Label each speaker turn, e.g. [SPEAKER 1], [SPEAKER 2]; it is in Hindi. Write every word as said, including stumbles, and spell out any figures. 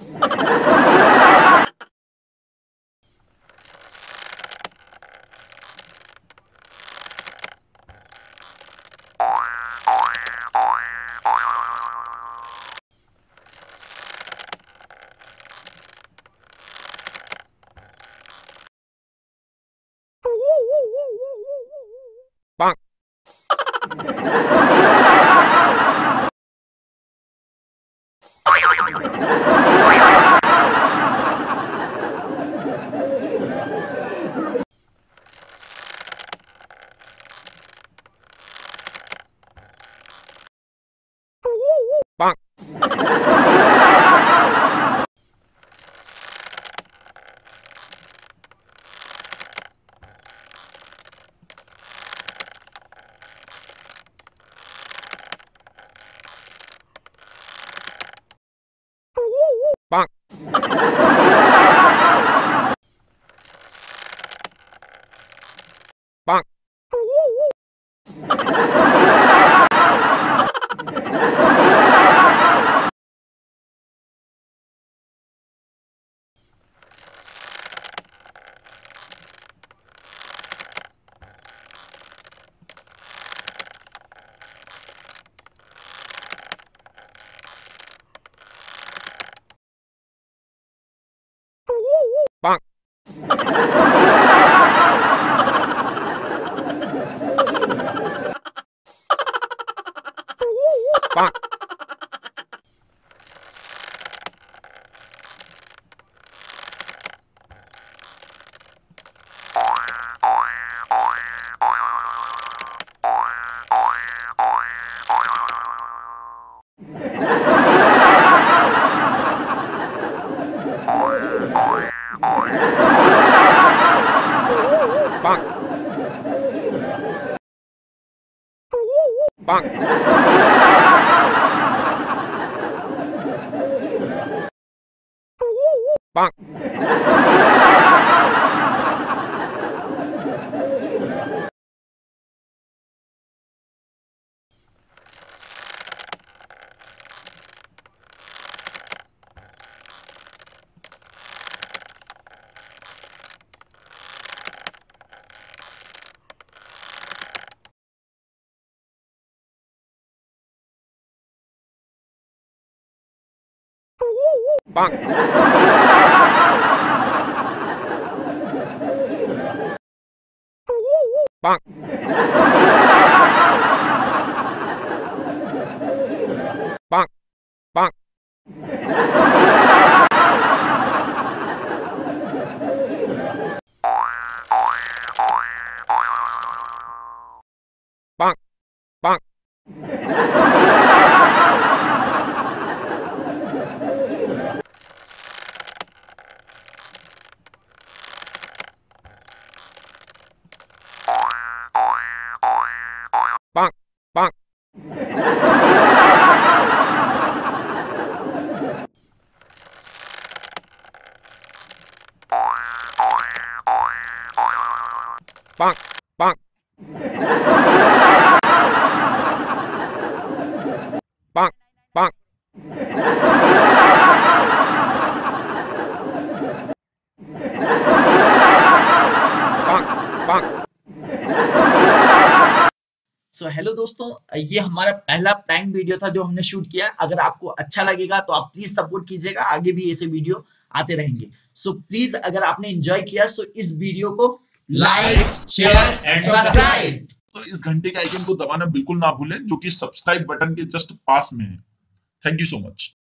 [SPEAKER 1] Bonk. Bonk. Bonk. Bonk. Bonk. Bonk. Bonk, bonk. Bonk, bonk. Bonk, bonk. Bonk, bonk.
[SPEAKER 2] So so, hello दोस्तों, ये हमारा पहला प्रैंक वीडियो था जो हमने शूट किया। अगर आपको अच्छा लगेगा तो आप प्लीज सपोर्ट कीजिएगा, आगे भी ऐसे वीडियो आते रहेंगे। सो so, प्लीज अगर आपने एंजॉय किया सो so इस वीडियो को लाइक, शेयर एंड सब्सक्राइब।
[SPEAKER 3] तो इस घंटे के आइकन को दबाना बिल्कुल ना भूलें जो कि सब्सक्राइब बटन के जस्ट पास में है। Thank you so much.